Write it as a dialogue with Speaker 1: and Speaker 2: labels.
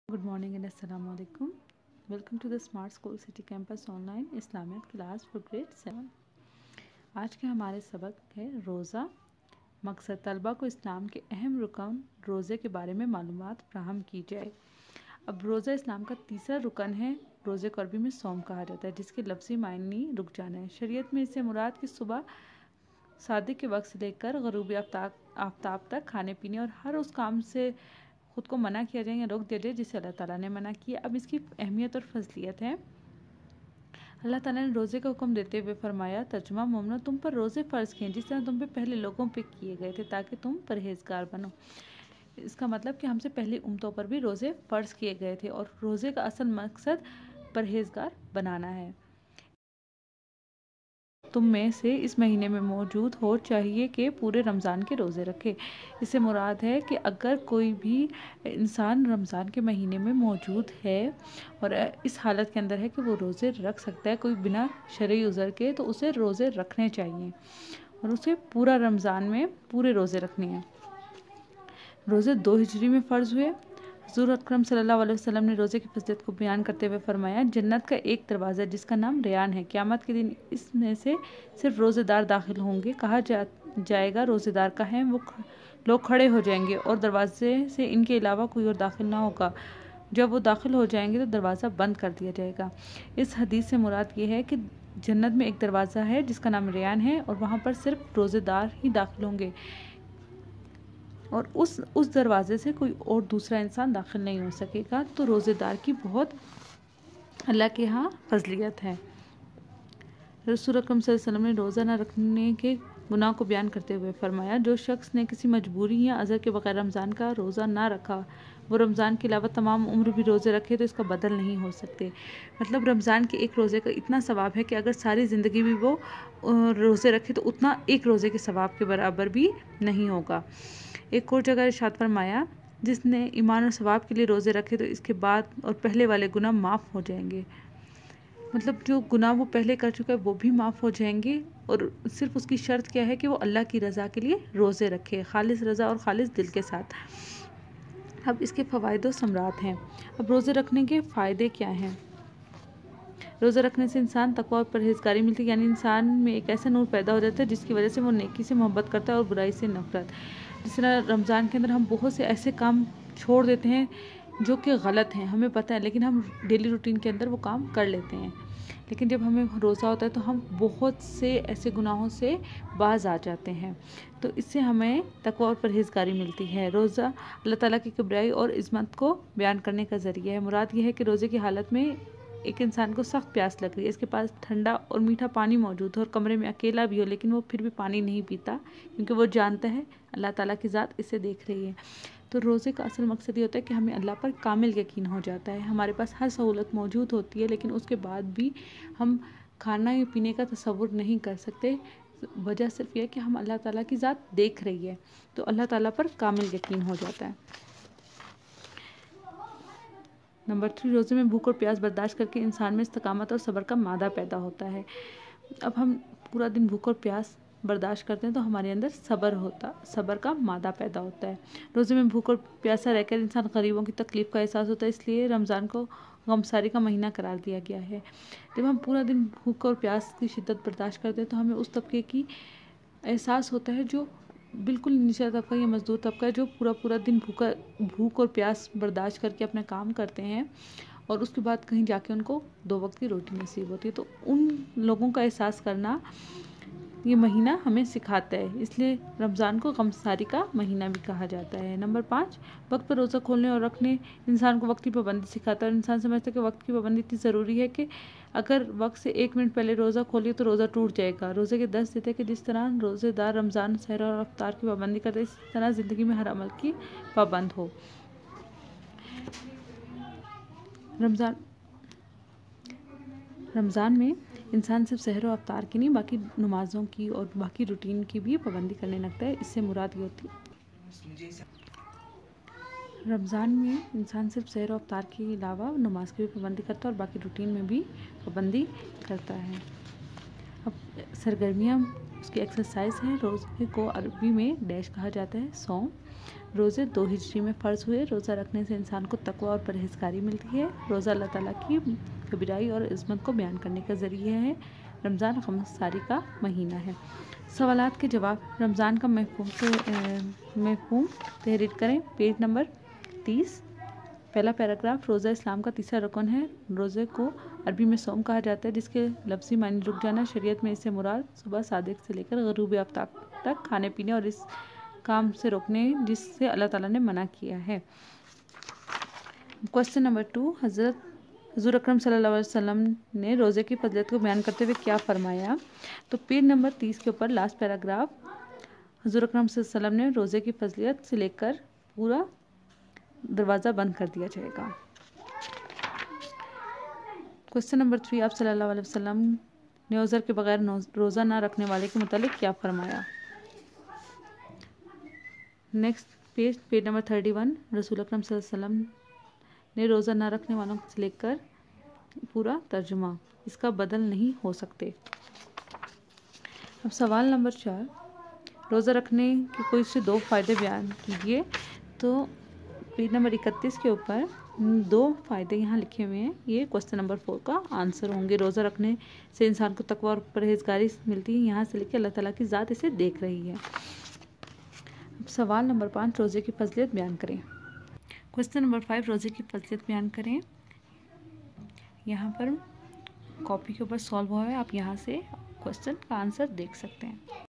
Speaker 1: Good morning and Assalamu alaikum. Welcome to the Smart School City Campus Online Islamic class for grade 7. आज के हमारे सबक है रोज़ा। मकसद तलबा को इस्लाम के अहम रुकन रोज़े के बारे में मालूमात फराहम की जाए। अब रोज़ा इस्लाम का तीसरा रुकन है। रोज़े को अरबी में सौम कहा जाता है, जिसके लफ्ज़ी मायनी रुक जाना है। शरीयत में इससे मुराद की सुबह सादिक के वक्त से लेकर गरूबी आफ्ताब तक खाने पीने और हर उस काम से ख़ुद को मना किया जाए या रोक दिया जाए जिसे अल्लाह ताला ने मना किया। अब इसकी अहमियत और फजलियत है। अल्लाह ताला ने रोज़े का हुक्म देते हुए फरमाया, तर्जुमा मोमनो, तुम पर रोज़े फ़र्ज़ किए जिस तरह तुम पे पहले लोगों पे किए गए थे, ताकि तुम परहेज़गार बनो। इसका मतलब कि हमसे पहली उम्मतों पर भी रोज़े फ़र्ज़ किए गए थे और रोज़े का असल मकसद परहेज़गार बनाना है। तुम में से इस महीने में मौजूद हो चाहिए कि पूरे रमज़ान के रोज़े रखे। इससे मुराद है कि अगर कोई भी इंसान रमज़ान के महीने में मौजूद है और इस हालत के अंदर है कि वो रोज़े रख सकता है कोई बिना शरई उज़र के, तो उसे रोज़े रखने चाहिए और उसे पूरा रमज़ान में पूरे रोज़े रखने हैं। रोज़े 2 हिजरी में फ़र्ज़ हुए। हुज़ूर अकरम सल्लल्लाहु अलैहि वसल्लम ने रोज़े की फज़ीलत को बयान करते हुए फरमाया, जन्नत का एक दरवाज़ा जिसका नाम रेयान है, क़यामत के दिन इसमें से सिर्फ रोज़ेदार दाखिल होंगे। कहा जाएगा रोज़ेदार का है, वो लोग खड़े हो जाएंगे और दरवाजे से इनके अलावा कोई और दाखिल ना होगा। जब वो दाखिल हो जाएंगे तो दरवाज़ा बंद कर दिया जाएगा। इस हदीस से मुराद ये है कि जन्नत में एक दरवाज़ा है जिसका नाम रेयान है और वहाँ पर सिर्फ रोज़ेदार ही दाखिल होंगे और उस दरवाज़े से कोई और दूसरा इंसान दाखिल नहीं हो सकेगा। तो रोज़ेदार की बहुत अल्लाह के यहाँ फजलियत है। रसूल अकरम सल्लल्लाहु अलैहि वसल्लम ने रोज़ा न रखने के गुनाह को बयान करते हुए फरमाया, जो शख्स ने किसी मजबूरी या अज़र के बगैर रमज़ान का रोज़ा ना रखा, वो रमज़ान के अलावा तमाम उम्र भी रोज़े रखे तो इसका बदल नहीं हो सकते। मतलब रमज़ान के एक रोज़े का इतना सवाब है कि अगर सारी ज़िंदगी भी वो रोज़े रखे तो उतना एक रोज़े के सवाब के बराबर भी नहीं होगा। एक और जगह इरशाद फरमाया, जिसने ईमान और सवाब के लिए रोज़े रखे तो इसके बाद और पहले वाले गुनाह माफ़ हो जाएंगे। मतलब जो गुनाह वो पहले कर चुका है वो भी माफ़ हो जाएंगे और सिर्फ उसकी शर्त क्या है कि वो अल्लाह की रज़ा के लिए रोज़े रखे, खालिस रज़ा और खालिस दिल के साथ। अब इसके फ़वाइद और समरात हैं। अब रोज़े रखने के फ़ायदे क्या हैं? रोज़ा रखने से इंसान तक़वा और परहेज़गारी मिलती है, यानी इंसान में एक ऐसा नूर पैदा हो जाता है जिसकी वजह से वो नेकी से मोहब्बत करता है और बुराई से नफ़रत। जिस तरह रमज़ान के अंदर हम बहुत से ऐसे काम छोड़ देते हैं जो कि गलत हैं, हमें पता है, लेकिन हम डेली रूटीन के अंदर वो काम कर लेते हैं। लेकिन जब हमें रोज़ा होता है तो हम बहुत से ऐसे गुनाहों से बाज आ जाते हैं। तो इससे हमें तक़वा और परहेज़गारी मिलती है। रोज़ा अल्लाह ताला की किबरियाई और इज़्ज़त को बयान करने का ज़रिया है। मुराद ये है कि रोज़े की हालत में एक इंसान को सख्त प्यास लग रही है, इसके पास ठंडा और मीठा पानी मौजूद हो और कमरे में अकेला भी हो, लेकिन वो फिर भी पानी नहीं पीता क्योंकि वो जानता है अल्लाह ताला की ज़ात इसे देख रही है। तो रोज़े का असल मकसद ये होता है कि हमें अल्लाह पर कामिल यकीन हो जाता है। हमारे पास हर सहूलत मौजूद होती है, लेकिन उसके बाद भी हम खाना या पीने का तसव्वुर नहीं कर सकते। वजह सिर्फ यह है कि हम अल्लाह ताला की ज़ात देख रही है, तो अल्लाह ताला पर कामिल यकीन हो जाता है। नंबर 3, रोज़े में भूख और प्यास बर्दाश्त करके इंसान में इस्तकामत और सब्र का मादा पैदा होता है। अब हम पूरा दिन भूख और प्यास बर्दाश्त करते हैं तो हमारे अंदर सब्र का मादा पैदा होता है। रोज़े में भूख और प्यासा रहकर इंसान गरीबों की तकलीफ़ का एहसास होता है, इसलिए रमज़ान को गमसारी का महीना करार दिया गया है। जब हम पूरा दिन भूख और प्यास की शिद्दत बर्दाश्त करते हैं तो हमें उस तबके की एहसास होता है जो बिल्कुल निचला तबका या मज़दूर तबका है, जो पूरा दिन भूख और प्यास बर्दाश्त करके अपना काम करते हैं और उसके बाद कहीं जाके उनको 2 वक्त की रोटी नसीब होती है। तो उन लोगों का एहसास करना ये महीना हमें सिखाता है, इसलिए रमज़ान को गमसारी का महीना भी कहा जाता है। नंबर 5, वक्त पर रोज़ा खोलने और रखने इंसान को वक्त की पाबंदी सिखाता है और इंसान समझता है कि वक्त की पाबंदी इतनी ज़रूरी है कि अगर वक्त से 1 मिनट पहले रोज़ा खोलिए तो रोज़ा टूट जाएगा। रोज़े के 10 देते हैं कि जिस तरह रोज़ेदार रमज़ान सहर और अफ्तार की पाबंदी करते हैं, इस तरह ज़िंदगी में हर अमल की पाबंद हो। रमज़ान में इंसान सिर्फ सहर और अफ्तार की नहीं, बाकी नमाज़ों की और बाकी रूटीन की भी पाबंदी करने लगता है। इससे मुराद ये होती है, रमज़ान में इंसान सिर्फ सहर और अफ्तार के अलावा नमाज की भी पाबंदी करता है और बाकी रूटीन में भी पाबंदी करता है। अब सरगर्मियाँ उसकी एक्सरसाइज है। रोज़े को अरबी में डैश कहा जाता है, सौम। रोज़े 2 हिजरी में फ़र्ज़ हुए। रोज़ा रखने से इंसान को तक़वा और परहेज़गारी मिलती है। रोज़ा अल्लाह ताला की कबीराई और इज़्ज़त को बयान करने का ज़रिया है। रमज़ान ख़मससारी का महीना है। सवालात के जवाब। रमज़ान का मफ़हूम तहरीर करें। Page number 30। पहला पैराग्राफ। रोज़ा इस्लाम का तीसरा रुकन है। रोज़े को अरबी में सौम कहा जाता है, जिसके लफ्ज़ी मानी रुक जाना। शरीयत में इससे मुराद सुबह सादिक से लेकर ग़ुरूब आफ्ताब तक खाने पीने और इस काम से रोकने जिससे अल्लाह ताला ने मना किया है। Question number 2। हुज़ूर अकरम सल्लल्लाहु अलैहि वसल्लम ने रोज़े की फजीलत को बयान करते हुए क्या फरमाया? तो पेज नंबर 30 के ऊपर लास्ट पैराग्राफ। हुज़ूर अकरम सल्लल्लाहु अलैहि वसल्लम ने रोज़े की फजीलत से लेकर पूरा दरवाज़ा बंद कर दिया जाएगा। Question number 3। आप सल्लल्लाहु अलैहि वसल्लम ने उज़र के बगैर रोज़ा ना रखने वाले के मुतालिक क्या फरमाया? Next page number 31। रसूल अकरम सल्लल्लाहु अलैहि वसल्लम ने रोज़ा ना रखने वालों से लेकर पूरा तर्जुमा, इसका बदल नहीं हो सकते। अब सवाल नंबर 4। रोज़ा रखने के कोई से 2 फ़ायदे बयान कीजिए। तो पेज नंबर 31 के ऊपर 2 फ़ायदे यहाँ लिखे हुए हैं। ये क्वेश्चन नंबर 4 का आंसर होंगे। रोज़ा रखने से इंसान को तक़वा और परहेज़गारी मिलती है। यहाँ से लेकर अल्लाह ताला की ज़ात इसे देख रही है। अब सवाल नंबर 5। रोज़े की फजीलत बयान करें। Question number 5। रोज़े की फजीलत बयान करें। यहाँ पर कॉपी के ऊपर सॉल्व हुआ है, आप यहाँ से क्वेश्चन का आंसर देख सकते हैं।